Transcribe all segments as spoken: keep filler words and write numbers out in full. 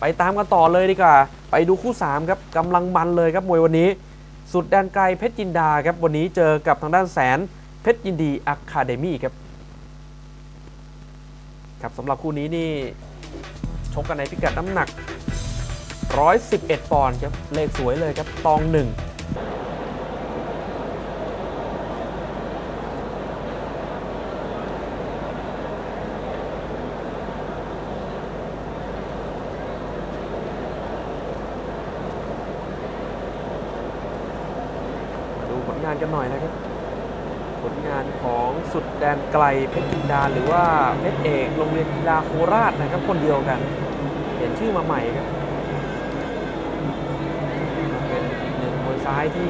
ไปตามกันต่อเลยดีกว่าไปดูคู่สามครับกำลังมันเลยครับมวยวันนี้สุดแดนไกลเพชรจินดาครับวันนี้เจอกับทางด้านแสนเพชรยินดีอะคาเดมี่ครับครับสำหรับคู่นี้นี่ชกกันในพิกัดน้ำหนักหนึ่งร้อยสิบเอ็ดปอนด์ครับเลขสวยเลยครับตองหนึ่งผลงานกันหน่อยนะครับผลงานของสุดแดนไกลเพชรจินดาหรือว่าเพชรเอกโรงเรียนกีฬาโคราชนะครับคนเดียวกันเปลี่ยนชื่อมาใหม่ครับเป็นอีกหนึ่งมวยซ้ายที่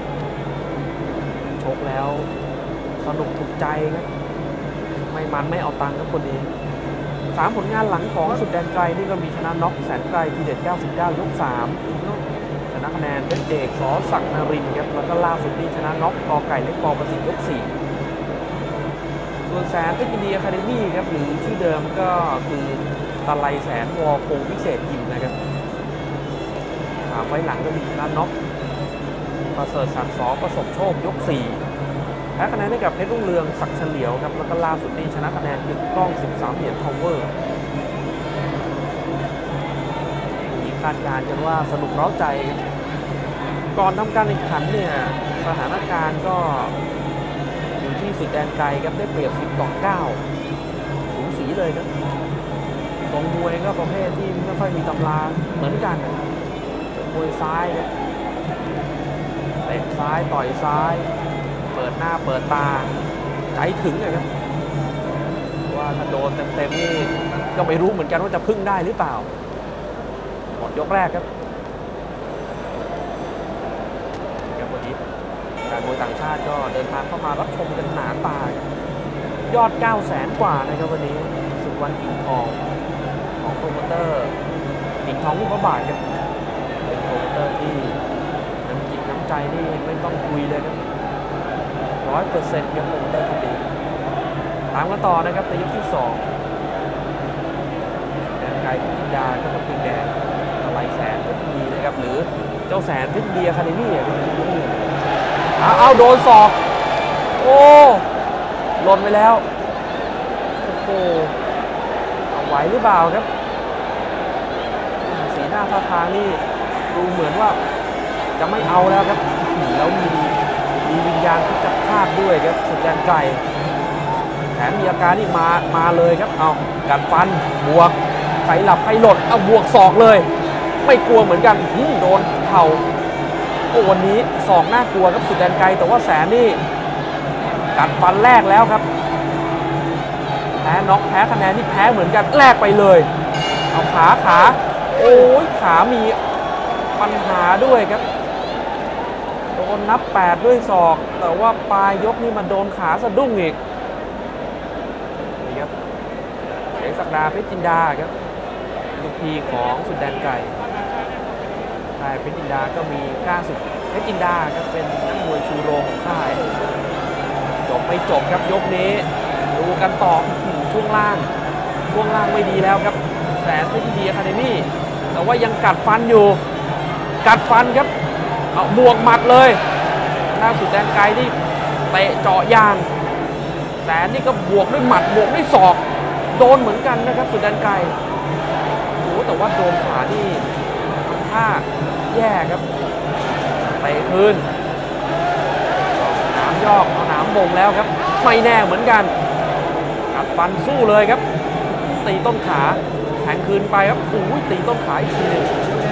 ชกแล้วสนุกถูกใจครับไม่มันไม่เอาตังค์ครับคนนี้สามผลงานหลังของสุดแดนไกลนี่ก็มีชนะน็อกแสนไกลทีเด็ดเก้าสิบเก้ายกสามชนะคะแนนเพชรเอกสอศักดิ์นรินทร์ครับแล้วก็ล่าสุดนี่ชนะน็อกกอไก่เล็กปอประสิทธิ์ยกสี่ส่วนแสนเพชรยินดีอะคาเดมี่ครับหรือชื่อเดิมก็คือตะไลแสนวอพงษ์พิเศษยิมนะครับสามไฟหลังก็มีชนะน็อกประเสริฐสังสอประสบโชคยกสี่แพ้คะแนนให้กับเพชรรุ่งเรืองศักดิ์เฉลียวครับแล้วก็ล่าสุดนี่ชนะคะแนนกึ่งกล้องสิบสามเหรียญทาวเวอร์คาดการณ์กันว่าสนุกเร้าใจก่อนทำการแข่งขันเนี่ยสถานการณ์ก็อยู่ที่สุดแดนไกลครับได้เปรียบสิบต่อเก้าสูสีเลยครับตรงมวยก็ประเภทที่ไม่ค่อยมีตำราเหมือนกันมวยซ้ายครับเตะซ้ายต่อยซ้ายเปิดหน้าเปิดตาใจถึงเลยครับว่าถ้าโดนเต็มๆนี่ก็ไม่รู้เหมือนกันว่าจะพึ่งได้หรือเปล่าหมดยกแรกครับครับวันนี้การมวยต่างชาติก็เดินทางเข้ามารับชมกันหนาตายอด เก้าแสน กว่านะครับวันนี้สุดวันกิ่งทองของโปรโมเตอร์กิ่งทองลูกพระบาทครับเป็นโปรโมเตอร์ที่น้ำจิตน้ำใจนี่ไม่ต้องคุยเลยครับร้อยเปอร์เซ็นต์ครับโปรโมเตอร์คนนี้ตามกันต่อนะครับในยกที่สองแดนไกลเพชรจินดาก็ต้องเป็นแดงอะไรแสนเพชรยินดีนะครับหรือเจ้าแสนเพชรยินดีอะคาเดมี่เอาเอาโดนศอกโอ้หล่นไปแล้วโอ้เอาไหวหรือเปล่าครับสีหน้าท่าทางนี่ดูเหมือนว่าจะไม่เอาแล้วครับแล้วมีมีวิญญาณที่จะพลาดด้วยครับสุดแดนไกลแถมมีอาการนี่มามาเลยครับเอากัดฟันบวกใครหลับใครหล่นเอาบวกศอกเลยไม่กลัวเหมือนกันโดนเข่าโอ้วันนี้ศอกน่ากลัวครับสุดแดนไกลแต่ว่าแสนนี่กัดฟันแรกแล้วครับแพ้น็อกแพ้คะแนนที่แพ้เหมือนกันแลกไปเลยเอาขาขาโอ้ยขามีปัญหาด้วยครับโดนนับแปดด้วยศอกแต่ว่าปลายยกนี่มันโดนขาสะดุ้งอีกนี่ครับเสกศักดาเพชรจินดาครับลูกพีของสุดแดนไก่ค่ายเพชรจินดาก็มีก้าสุดเพชรจินดาครับเป็นนักมวยชูโรงของค่ายจบไม่จบครับยกนี้ดูกันต่อช่วงล่างช่วงล่างไม่ดีแล้วครับแสนเพชรยินดีอะคาเดมี่แต่ว่ายังกัดฟันอยู่กัดฟันครับเอาบวกหมัดเลยหน้าสุดแดนไกลที่เตะเจาะยางแสนนี่ก็บวกด้วยหมัดบวกด้วยศอกโดนเหมือนกันนะครับสุดแดนไกลโอ้แต่ว่าโดนขานี่ทำท่าแย่ครับเตะคืนน้ำยอกเอาน้ำบ่งแล้วครับไม่แน่เหมือนกันกัดฟันสู้เลยครับตีต้นขาแทงคืนไปครับโอ้ยตีต้นขาอีกทีนึง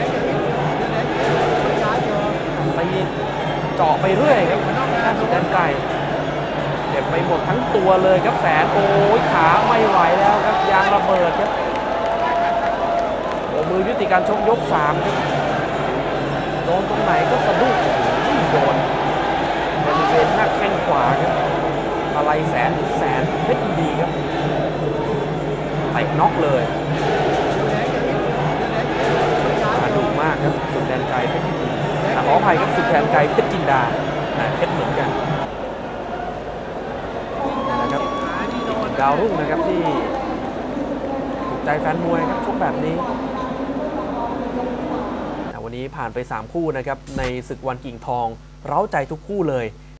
ตีเจาะไปเรื่อยครับด้านสุดด้านไกลเจ็บไปหมดทั้งตัวเลยครับแสนโอ้ยขาไม่ไหวแล้วครับยางระเบิดครับโอ้มือยุติการชกยกสามครับโดนตรงไหนก็สะดุ้งโดนบริเวณหน้าแข้งขวาครับอะไรแสนแสนเพชรดีครับเตะน็อกเลยมาดูมากครับสุดแดนไกลเพชรยินดีขออภัยครับสุดแดนไกลเพชรจินดาเพชรเหมือนกันนะครับดาวรุ่งนะครับที่ถูกใจแฟนมวยครับชกแบบนี้นี้ผ่านไปสามคู่นะครับในศึกวันกิ่งทองเร้าใจทุกคู่เลย